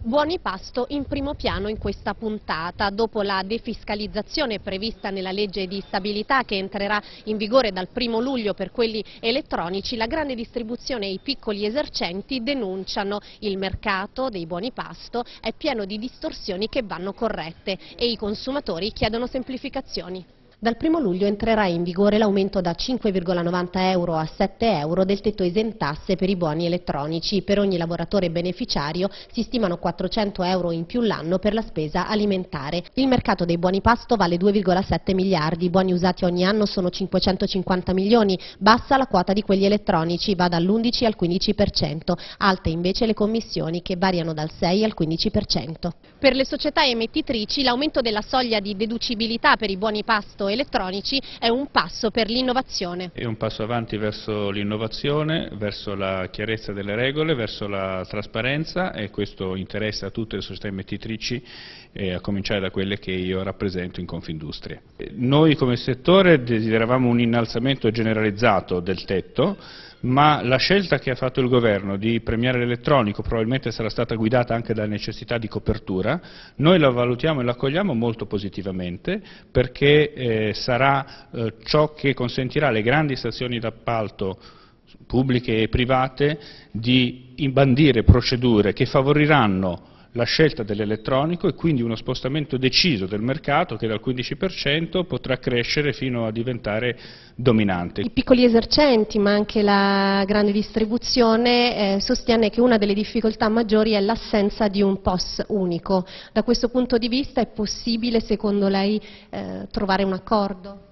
Buoni pasto in primo piano in questa puntata. Dopo la defiscalizzazione prevista nella legge di stabilità che entrerà in vigore dal 1° luglio per quelli elettronici, la grande distribuzione e i piccoli esercenti denunciano il mercato dei buoni pasto è pieno di distorsioni che vanno corrette e i consumatori chiedono semplificazioni. Dal 1° luglio entrerà in vigore l'aumento da 5,90 euro a 7 euro del tetto esentasse per i buoni elettronici. Per ogni lavoratore beneficiario si stimano 400 euro in più l'anno per la spesa alimentare. Il mercato dei buoni pasto vale 2,7 miliardi, i buoni usati ogni anno sono 550 milioni, bassa la quota di quelli elettronici, va dall'11 al 15%, alte invece le commissioni che variano dal 6 al 15%. Per le società emettitrici l'aumento della soglia di deducibilità per i buoni pasto elettronici è un passo per l'innovazione. È un passo avanti verso l'innovazione, verso la chiarezza delle regole, verso la trasparenza, e questo interessa a tutte le società emettitrici, a cominciare da quelle che io rappresento in Confindustria. Noi come settore desideravamo un innalzamento generalizzato del tetto, ma la scelta che ha fatto il governo di premiare l'elettronico probabilmente sarà stata guidata anche dalla necessità di copertura. Noi la valutiamo e la accogliamo molto positivamente, perché sarà ciò che consentirà alle grandi stazioni d'appalto pubbliche e private di imbandire procedure che favoriranno la scelta dell'elettronico e quindi uno spostamento deciso del mercato che dal 15% potrà crescere fino a diventare dominante. I piccoli esercenti, ma anche la grande distribuzione, sostiene che una delle difficoltà maggiori è l'assenza di un POS unico. Da questo punto di vista è possibile, secondo lei, trovare un accordo?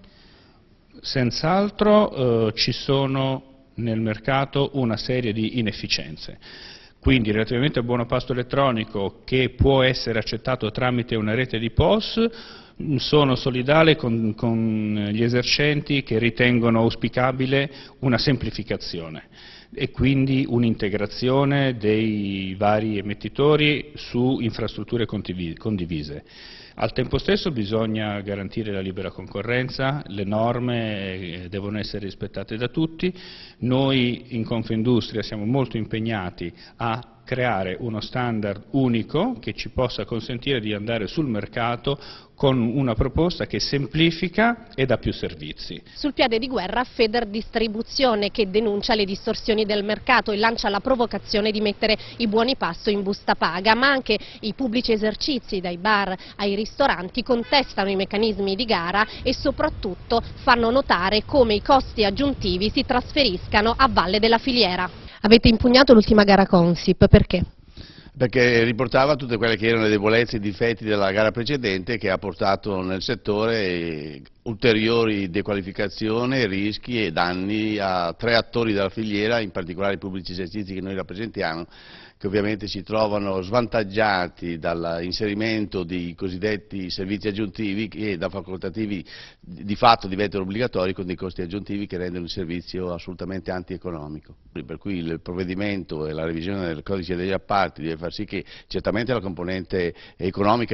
Senz'altro ci sono nel mercato una serie di inefficienze. Quindi relativamente al buono pasto elettronico, che può essere accettato tramite una rete di POS, sono solidale con gli esercenti che ritengono auspicabile una semplificazione e quindi un'integrazione dei vari emettitori su infrastrutture condivise. Al tempo stesso bisogna garantire la libera concorrenza, le norme devono essere rispettate da tutti. Noi in Confindustria siamo molto impegnati a creare uno standard unico che ci possa consentire di andare sul mercato con una proposta che semplifica e dà più servizi. Sul piede di guerra Federdistribuzione, che denuncia le distorsioni del mercato e lancia la provocazione di mettere i buoni pasto in busta paga, ma anche i pubblici esercizi, dai bar ai ristoranti, contestano i meccanismi di gara e soprattutto fanno notare come i costi aggiuntivi si trasferiscano a valle della filiera. Avete impugnato l'ultima gara Consip, perché? Perché riportava tutte quelle che erano le debolezze e i difetti della gara precedente, che ha portato nel settore ulteriori dequalificazioni, rischi e danni a 3 attori della filiera, in particolare i pubblici esercizi che noi rappresentiamo, che ovviamente si trovano svantaggiati dall'inserimento di cosiddetti servizi aggiuntivi che da facoltativi di fatto diventano obbligatori, con dei costi aggiuntivi che rendono il servizio assolutamente antieconomico. Per cui il provvedimento e la revisione del codice degli appalti deve far sì che certamente la componente economica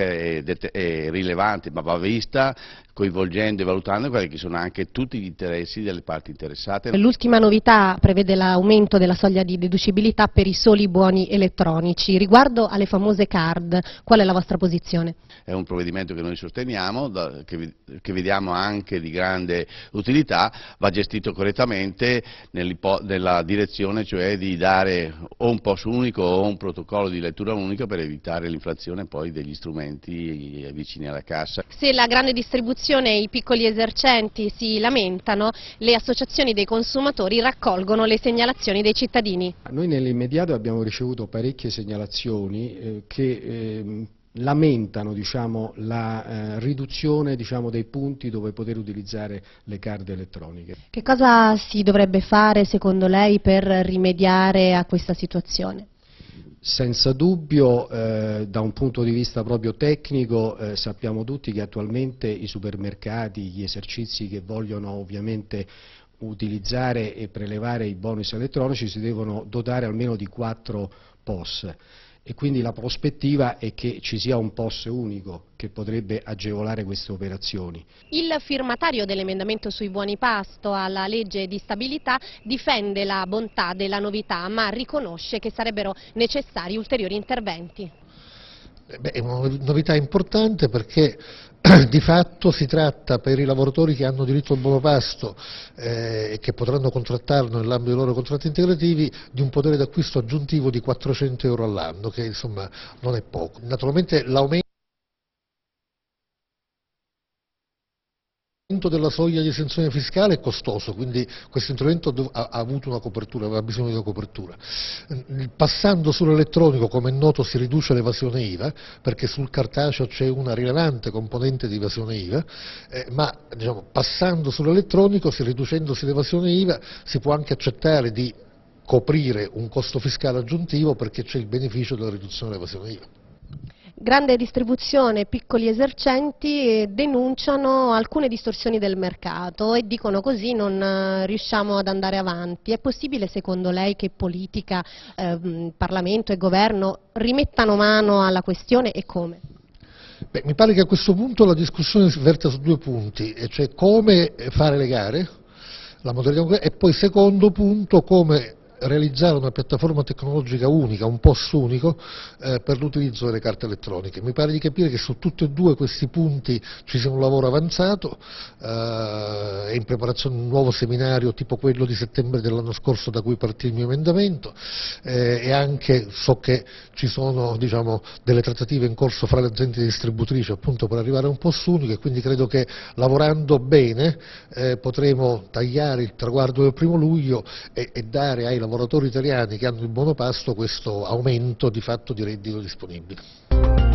è rilevante, ma va vista coinvolgendo e valutando quelli che sono anche tutti gli interessi delle parti interessate. L'ultima novità prevede l'aumento della soglia di deducibilità per i soli buoni elettronici. Riguardo alle famose card, qual è la vostra posizione? È un provvedimento che noi sosteniamo, che vediamo anche di grande utilità, va gestito correttamente nella direzione cioè di dare o un POS unico o un protocollo di lettura unica per evitare l'inflazione poi degli strumenti vicini alla cassa. Se la grande distribuzione e i piccoli esercenti si lamentano, le associazioni dei consumatori raccolgono le segnalazioni dei cittadini. Noi nell'immediato abbiamo ricevuto parecchie segnalazioni che lamentano, diciamo, la riduzione, diciamo, dei punti dove poter utilizzare le card elettroniche. Che cosa si dovrebbe fare secondo lei per rimediare a questa situazione? Senza dubbio, da un punto di vista proprio tecnico, sappiamo tutti che attualmente i supermercati, gli esercizi che vogliono ovviamente utilizzare e prelevare i bonus elettronici si devono dotare almeno di 4 POS. E quindi la prospettiva è che ci sia un POS unico che potrebbe agevolare queste operazioni. Il firmatario dell'emendamento sui buoni pasto alla legge di stabilità difende la bontà della novità, ma riconosce che sarebbero necessari ulteriori interventi. È una novità importante perché di fatto si tratta per i lavoratori che hanno diritto al buono pasto e che potranno contrattarlo nell'ambito dei loro contratti integrativi di un potere d'acquisto aggiuntivo di 400 euro all'anno, che insomma non è poco. Naturalmente l'aumento della soglia di esenzione fiscale è costoso, quindi questo intervento ha avuto una copertura, aveva bisogno di una copertura. Passando sull'elettronico, come è noto, si riduce l'evasione IVA, perché sul cartaceo c'è una rilevante componente di evasione IVA, ma diciamo, passando sull'elettronico, riducendosi l'evasione IVA, si può anche accettare di coprire un costo fiscale aggiuntivo perché c'è il beneficio della riduzione dell'evasione IVA. Grande distribuzione, piccoli esercenti denunciano alcune distorsioni del mercato e dicono così non riusciamo ad andare avanti. È possibile secondo lei che politica, Parlamento e Governo rimettano mano alla questione e come? Beh, mi pare che a questo punto la discussione si verta su due punti, e cioè come fare le gare, la modalità, e poi secondo punto come realizzare una piattaforma tecnologica unica, un POS unico per l'utilizzo delle carte elettroniche. Mi pare di capire che su tutti e due questi punti ci sia un lavoro avanzato, è in preparazione un nuovo seminario tipo quello di settembre dell'anno scorso da cui partì il mio emendamento, e anche so che ci sono diciamo, delle trattative in corso fra le aziende distributrici appunto per arrivare a un POS unico, e quindi credo che lavorando bene potremo tagliare il traguardo del 1° luglio e dare ai lavoratori italiani che hanno il buono pasto questo aumento di fatto di reddito disponibile.